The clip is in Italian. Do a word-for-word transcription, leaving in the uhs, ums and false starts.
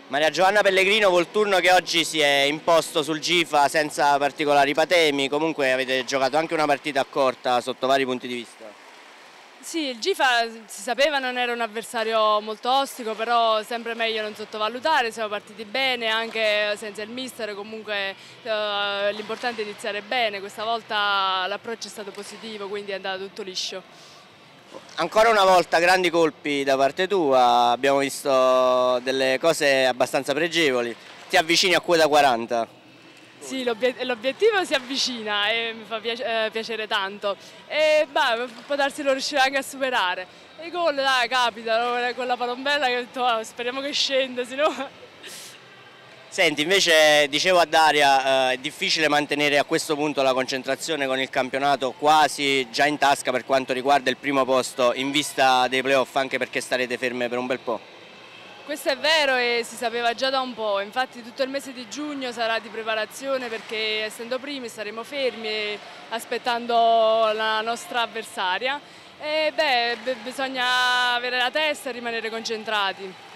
Maria Giovanna Pellegrino, Volturno che oggi si è imposto sul Gifa senza particolari patemi, comunque avete giocato anche una partita corta sotto vari punti di vista. Sì, il Gifa si sapeva non era un avversario molto ostico, però sempre meglio non sottovalutare, siamo partiti bene anche senza il mister, comunque eh, l'importante è iniziare bene, questa volta l'approccio è stato positivo, quindi è andato tutto liscio. Ancora una volta grandi colpi da parte tua, abbiamo visto delle cose abbastanza pregevoli, ti avvicini a quota quaranta. Sì, l'obiettivo si avvicina e mi fa piace, eh, piacere tanto e beh, può darsi lo riuscirà anche a superare. E i gol dai, capitano, con la palombella che ho detto, oh, speriamo che scenda, sennò... Senti, invece dicevo a Daria, eh, è difficile mantenere a questo punto la concentrazione con il campionato quasi già in tasca per quanto riguarda il primo posto in vista dei playoff, anche perché starete ferme per un bel po'. Questo è vero e si sapeva già da un po', infatti tutto il mese di giugno sarà di preparazione perché essendo primi saremo fermi aspettando la nostra avversaria e beh, bisogna avere la testa e rimanere concentrati.